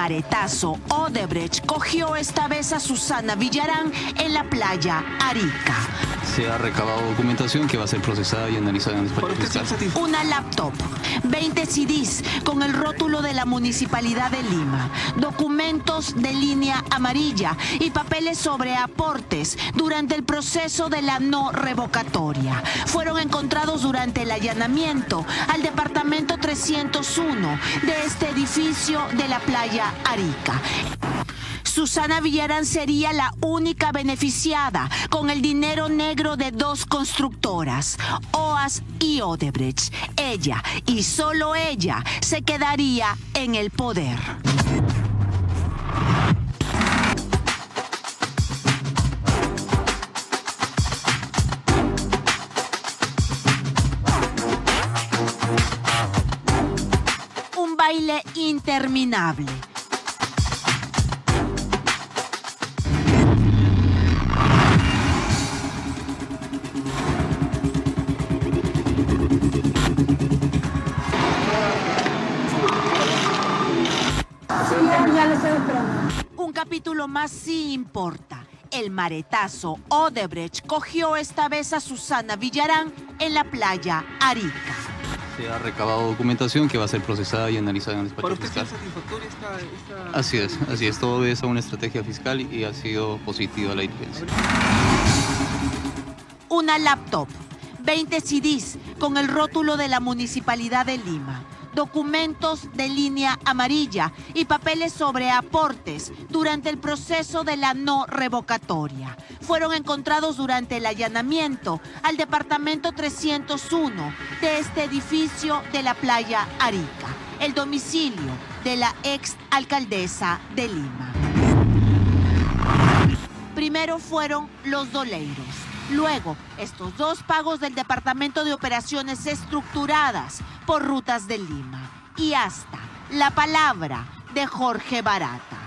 maretazo Odebrecht cogió esta vez a Susana Villarán en la playa Arica. Se ha recabado documentación que va a ser procesada y analizada en el despacho fiscal. Una laptop, 20 CDs con el rótulo de la Municipalidad de Lima, documentos de línea amarilla y papeles sobre aportes durante el proceso de la no revocatoria. Fueron encontrados durante el allanamiento al departamento 301 de este edificio de la playa Arica. Susana Villarán sería la única beneficiada con el dinero negro de dos constructoras, OAS y Odebrecht. Ella, y solo ella, se quedaría en el poder. Un baile interminable. Un capítulo más sí importa. El maretazo Odebrecht cogió esta vez a Susana Villarán en la playa Arica. Se ha recabado documentación que va a ser procesada y analizada en el despacho fiscal. ¿Para usted es satisfactoria esta...? Así es, todo obedece a una estrategia fiscal y ha sido positiva la diligencia. Una laptop, 20 CDs con el rótulo de la Municipalidad de Lima, documentos de línea amarilla y papeles sobre aportes durante el proceso de la no revocatoria. Fueron encontrados durante el allanamiento al departamento 301 de este edificio de la playa Arica, el domicilio de la ex alcaldesa de Lima. Primero fueron los doleiros. Luego, estos dos pagos del Departamento de Operaciones Estructuradas por Rutas de Lima. Y hasta la palabra de Jorge Barata.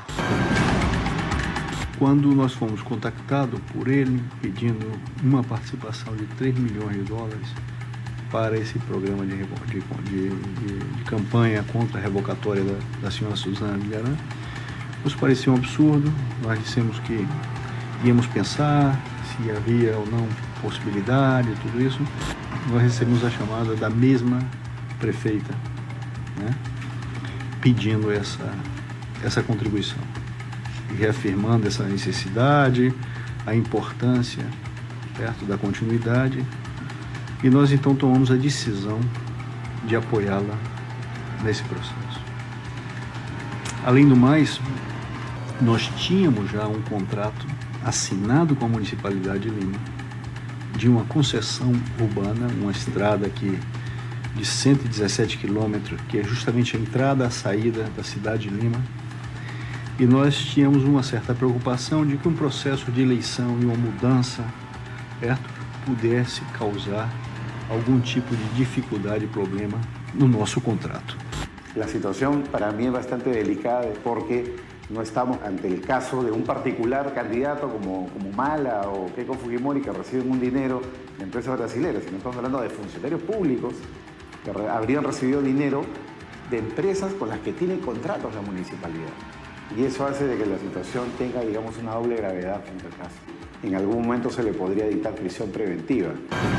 Quando nós fomos contactados por ele pedindo uma participação de 3 milhões de dólares para esse programa de campanha contra a revocatória da senhora Susana Villarán, nos parecia um absurdo. Nós dissemos que íamos pensar se havia ou não possibilidade, tudo isso. Nós recebemos a chamada da mesma prefeita, né, pedindo essa contribuição e reafirmando essa necessidade, a importância, perto da continuidade, e nós então tomamos a decisão de apoiá-la nesse processo. Além do mais, nós tínhamos já um contrato assinado com a Municipalidade de Lima de uma concessão urbana, uma estrada aqui de 117 quilômetros, que é justamente a entrada e a saída da cidade de Lima. E nós tínhamos uma certa preocupação de que um processo de eleição e uma mudança, certo, pudesse causar algum tipo de dificuldade e problema no nosso contrato. La situación para mí es bastante delicada porque no estamos ante el caso de un particular candidato como Mala o Keiko Fujimori que reciben un dinero de empresas brasileñas, sino estamos hablando de funcionarios públicos que habrían recibido dinero de empresas con las que tiene contratos la municipalidad. Y eso hace de que la situación tenga, digamos, una doble gravedad frente al caso. En algún momento se le podría dictar prisión preventiva.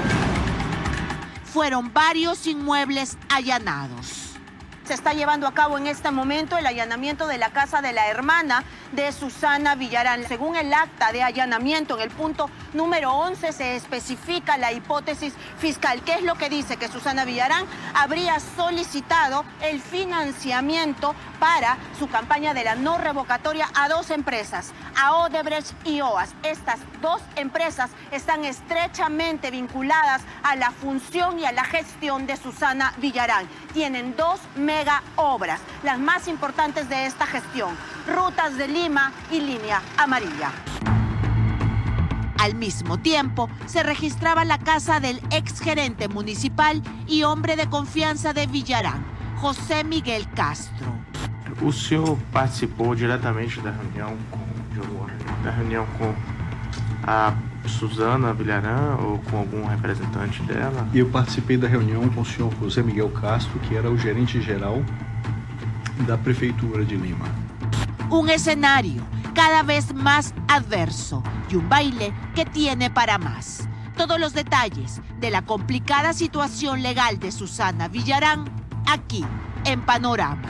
Fueron varios inmuebles allanados. Se está llevando a cabo en este momento el allanamiento de la casa de la hermana de Susana Villarán. Según el acta de allanamiento, en el punto número 11 se especifica la hipótesis fiscal. ¿Qué es lo que dice? Que Susana Villarán habría solicitado el financiamiento para su campaña de la no revocatoria a dos empresas, a Odebrecht y OAS. Estas dos empresas están estrechamente vinculadas a la función y a la gestión de Susana Villarán. Tienen dos mega obras, las más importantes de esta gestión, Rutas de Lima y Línea Amarilla. Al mismo tiempo, se registraba la casa del exgerente municipal y hombre de confianza de Villarán, José Miguel Castro. O senhor participou diretamente da reunião com a Susana Villarán ou com algum representante dela? Eu participei da reunião com o senhor José Miguel Castro, que era o gerente geral da Prefeitura de Lima. Un escenario cada vez más adverso y un baile que tiene para más. Todos los detalles de la complicada situación legal de Susana Villarán aquí en Panorama.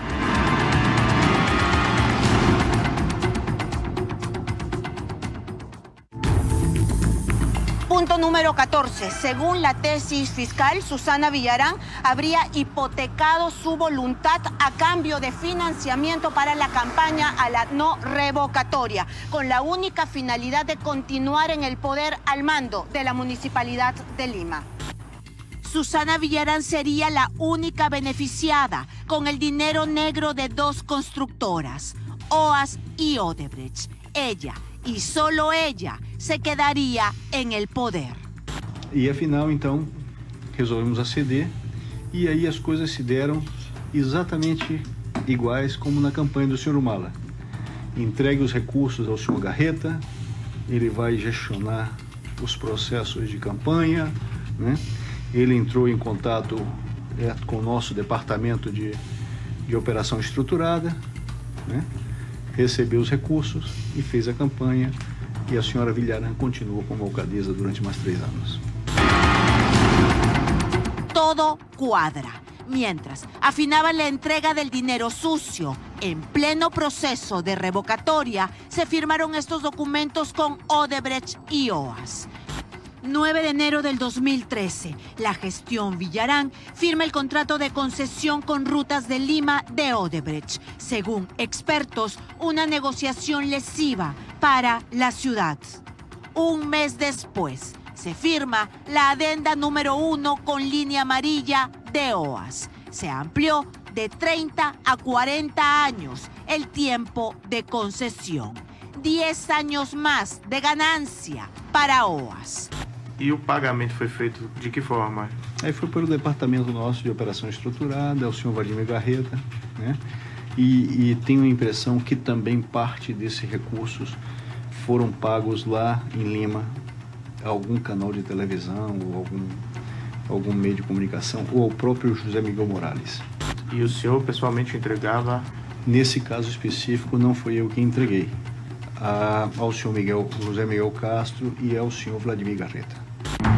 Punto número 14. Según la tesis fiscal, Susana Villarán habría hipotecado su voluntad a cambio de financiamiento para la campaña a la no revocatoria, con la única finalidad de continuar en el poder al mando de la Municipalidad de Lima. Susana Villarán sería la única beneficiada con el dinero negro de dos constructoras, OAS y Odebrecht. Ella, e solo ella, se quedaria em el poder. E afinal, então, resolvemos aceder e aí as coisas se deram exatamente iguais como na campanha do senhor Humala. Entregue os recursos ao senhor Garreta, ele vai gestionar os processos de campanha, né? Ele entrou em contato com o nosso departamento de operação estruturada, né? Recebeu os recursos e fez a campanha e a senhora Villarán continuou como alcaldesa durante mais 3 anos. Todo cuadra. Mientras afinaban la entrega del dinero sucio, en pleno proceso de revocatoria, se firmaron estos documentos con Odebrecht y OAS. 9 de enero del 2013, la gestión Villarán firma el contrato de concesión con Rutas de Lima de Odebrecht. Según expertos, una negociación lesiva para la ciudad. Un mes después, se firma la adenda número 1 con línea amarilla de OAS. Se amplió de 30 a 40 años el tiempo de concesión. 10 años más de ganancia para OAS. E o pagamento foi feito de que forma? Aí foi pelo departamento nosso de operação estruturada, o senhor Vladimir Garreta, né? E tenho a impressão que também parte desses recursos foram pagos lá em Lima, a algum canal de televisão ou algum meio de comunicação, ou ao próprio José Miguel Morales. E o senhor pessoalmente entregava? Nesse caso específico, não fui eu que entreguei. Ao senhor José Miguel Castro e ao senhor Vladimir Garreta.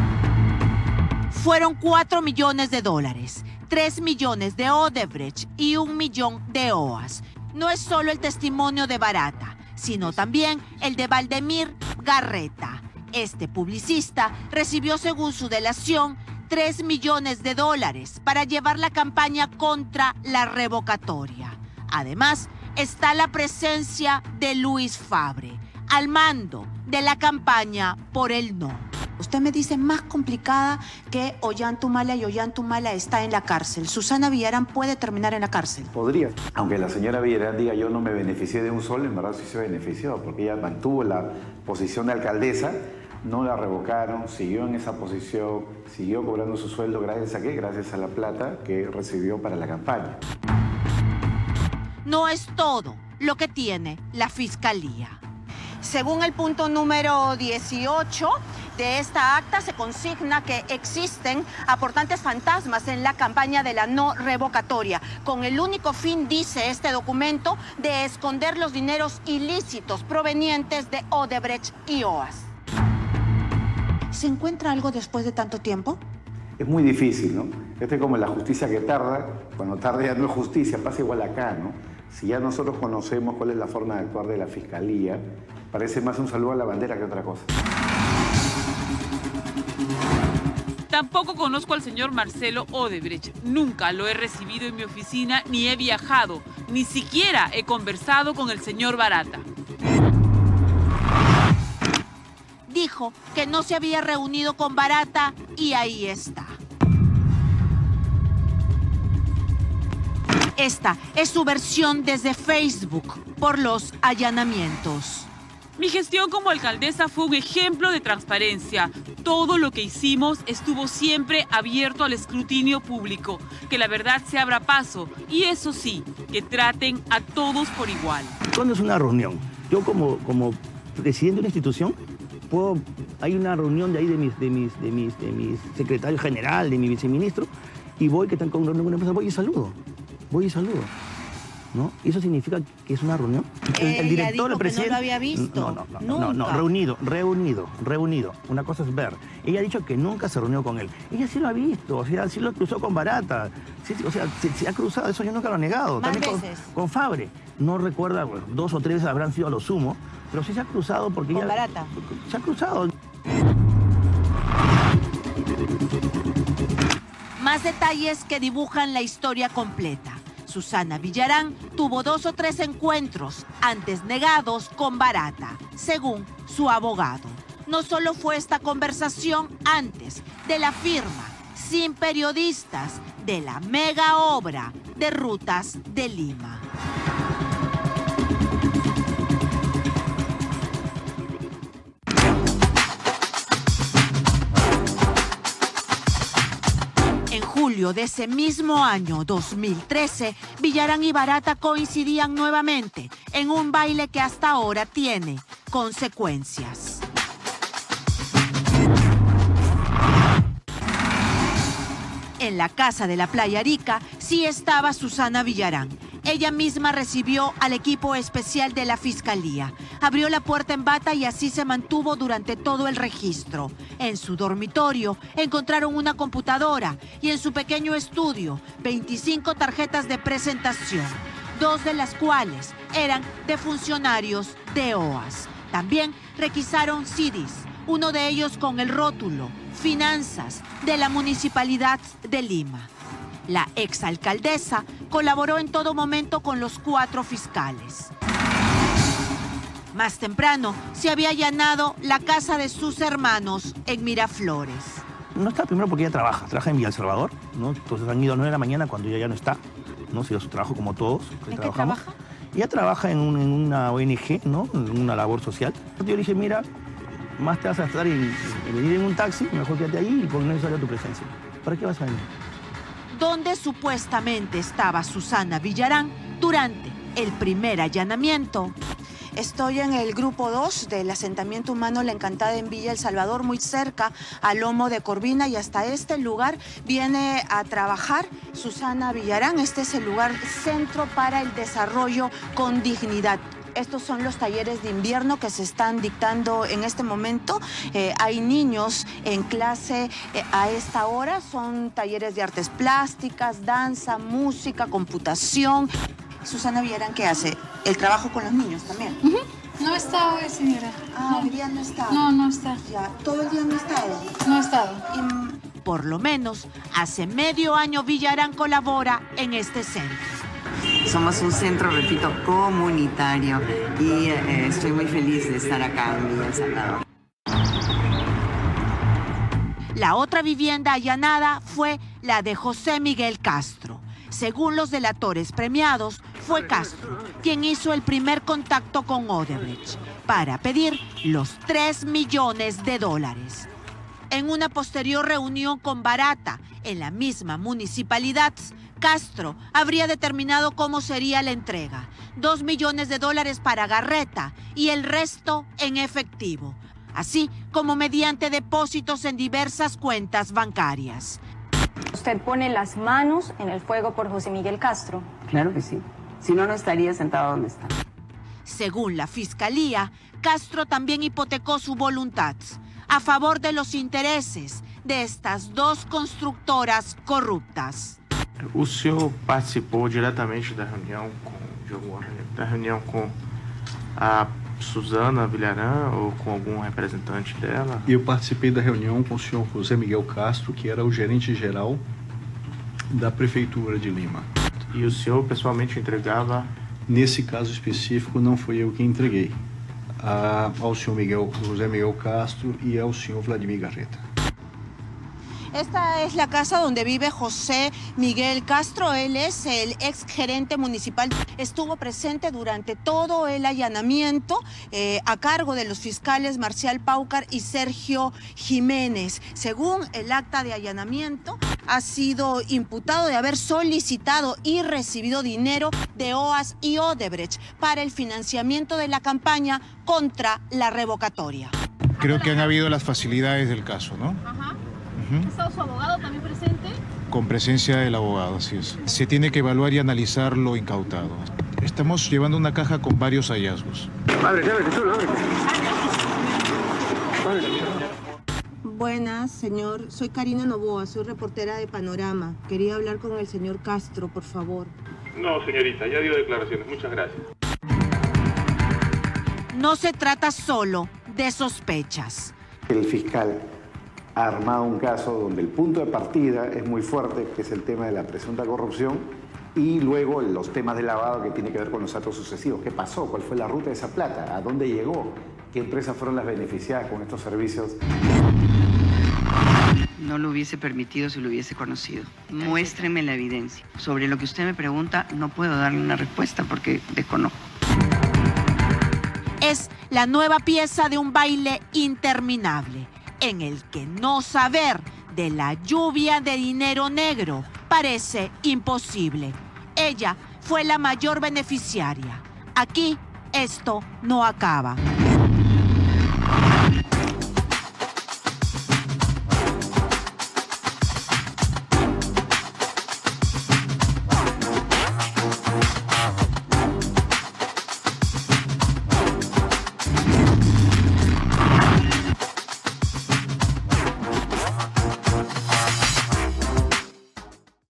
Fueron 4 millones de dólares, 3 millones de Odebrecht y 1 millón de OAS. No es solo el testimonio de Barata, sino también el de Vladimir Garreta. Este publicista recibió, según su delación, 3 millones de dólares para llevar la campaña contra la revocatoria. Además, está la presencia de Luis Fabre, al mando de la campaña por el no. Usted me dice más complicada que Ollantumala, y Ollantumala está en la cárcel. ¿Susana Villarán puede terminar en la cárcel? Podría. Aunque la señora Villarán diga yo no me beneficié de un sol, en verdad sí se benefició, porque ella mantuvo la posición de alcaldesa, no la revocaron, siguió en esa posición, siguió cobrando su sueldo. ¿Gracias a qué? Gracias a la plata que recibió para la campaña. No es todo lo que tiene la Fiscalía. Según el punto número 18 de esta acta, se consigna que existen aportantes fantasmas en la campaña de la no revocatoria, con el único fin, dice este documento, de esconder los dineros ilícitos provenientes de Odebrecht y OAS. ¿Se encuentra algo después de tanto tiempo? Es muy difícil, ¿no? Esto es como la justicia que tarda, cuando tarda ya no es justicia, pasa igual acá, ¿no? Si ya nosotros conocemos cuál es la forma de actuar de la Fiscalía, parece más un saludo a la bandera que otra cosa. Tampoco conozco al señor Marcelo Odebrecht. Nunca lo he recibido en mi oficina, ni he viajado, ni siquiera he conversado con el señor Barata. Dijo que no se había reunido con Barata y ahí está. Esta es su versión desde Facebook por los allanamientos. Mi gestión como alcaldesa fue un ejemplo de transparencia. Todo lo que hicimos estuvo siempre abierto al escrutinio público. Que la verdad se abra paso y eso sí, que traten a todos por igual. ¿Cuándo es una reunión? Yo como presidente de una institución, hay una reunión de ahí de mis secretarios general, de mi viceministro, y voy, que están con una empresa, voy y saludo. ¿no? ¿Eso significa que es una reunión? El director, el presidente... No lo había visto. No, reunido. Una cosa es ver. Ella ha dicho que nunca se reunió con él. Ella sí lo ha visto, o sea, sí lo cruzó con Barata. Sí, o sea, se ha cruzado, eso yo nunca lo he negado. ¿Más también veces? Con Fabre. No recuerda, bueno, 2 o 3 veces habrán sido a lo sumo, pero sí se ha cruzado porque ¿Con ella... Barata? Se ha cruzado. Más detalles que dibujan la historia completa. Susana Villarán tuvo 2 o 3 encuentros, antes negados, con Barata, según su abogado. No solo fue esta conversación antes de la firma, sin periodistas, de la mega obra de Rutas de Lima. En julio de ese mismo año, 2013, Villarán y Barata coincidían nuevamente en un baile que hasta ahora tiene consecuencias. En la casa de la Playa Arica sí estaba Susana Villarán. Ella misma recibió al equipo especial de la Fiscalía. Abrió la puerta en bata y así se mantuvo durante todo el registro. En su dormitorio encontraron una computadora y en su pequeño estudio 25 tarjetas de presentación, 2 de las cuales eran de funcionarios de OAS. También requisaron CDs, uno de ellos con el rótulo Finanzas de la Municipalidad de Lima. La exalcaldesa colaboró en todo momento con los 4 fiscales. Más temprano se había allanado la casa de sus hermanos en Miraflores. No está primero porque ella trabaja en Villa El Salvador, ¿no? Entonces han ido a 9 de la mañana cuando ella ya no está, ¿no? Se dio su trabajo como todos. ¿En qué trabaja? Ella trabaja en una ONG, ¿no? En una labor social. Yo le dije, mira, más te vas a estar en venir en un taxi, mejor quédate ahí y por no es necesaria tu presencia. ¿Para qué vas a venir? Donde supuestamente estaba Susana Villarán durante el primer allanamiento. Estoy en el grupo 2 del asentamiento humano La Encantada en Villa El Salvador, muy cerca al Lomo de Corvina, y hasta este lugar viene a trabajar Susana Villarán. Este es el lugar centro para el desarrollo con dignidad. Estos son los talleres de invierno que se están dictando en este momento. Hay niños en clase a esta hora. Son talleres de artes plásticas, danza, música, computación. Susana Villarán, ¿qué hace? ¿El trabajo con los niños también? No ha estado hoy, señora. Ah, hoy día no está. No está. Ya, todo el día no ha estado. No ha estado. Por lo menos, hace medio año Villarán colabora en este centro. Somos un centro, repito, comunitario y estoy muy feliz de estar acá en Villa El Salvador. La otra vivienda allanada fue la de José Miguel Castro. Según los delatores premiados, fue Castro quien hizo el primer contacto con Odebrecht para pedir los $3 millones. En una posterior reunión con Barata en la misma municipalidad, Castro habría determinado cómo sería la entrega: $2 millones para Garreta y el resto en efectivo, así como mediante depósitos en diversas cuentas bancarias. ¿Usted pone las manos en el fuego por José Miguel Castro? Claro que sí. Si no, no estaría sentado donde está. Según la Fiscalía, Castro también hipotecó su voluntad a favor de los intereses de estas 2 constructoras corruptas. O senhor participou diretamente da reunião com a Susana Villarán ou com algum representante dela? Eu participei da reunião com o senhor José Miguel Castro, que era o gerente-geral da Prefeitura de Lima. E o senhor pessoalmente entregava? Nesse caso específico, não fui eu que entreguei. Ao senhor José Miguel Castro y al señor Vladimir Garreta. Esta es la casa donde vive José Miguel Castro. Él es el ex gerente municipal. Estuvo presente durante todo el allanamiento a cargo de los fiscales Marcial Paucar y Sergio Jiménez. Según el acta de allanamiento, ha sido imputado de haber solicitado y recibido dinero de OAS y Odebrecht para el financiamiento de la campaña contra la revocatoria. Creo que han habido las facilidades del caso, ¿no? Ajá. ¿Ha estado su abogado también presente? Con presencia del abogado, así es. Se tiene que evaluar y analizar lo incautado. Estamos llevando una caja con varios hallazgos. Buenas, señor. Soy Karina Novoa, soy reportera de Panorama. Quería hablar con el señor Castro, por favor. No, señorita, ya dio declaraciones. Muchas gracias. No se trata solo de sospechas. El fiscal ha armado un caso donde el punto de partida es muy fuerte, que es el tema de la presunta corrupción, y luego los temas de lavado que tiene que ver con los actos sucesivos. ¿Qué pasó? ¿Cuál fue la ruta de esa plata? ¿A dónde llegó? ¿Qué empresas fueron las beneficiadas con estos servicios? No lo hubiese permitido si lo hubiese conocido. Muéstreme la evidencia. Sobre lo que usted me pregunta, no puedo darle una respuesta porque desconozco. Es la nueva pieza de un baile interminable, en el que no saber de la lluvia de dinero negro parece imposible. Ella fue la mayor beneficiaria. Aquí esto no acaba.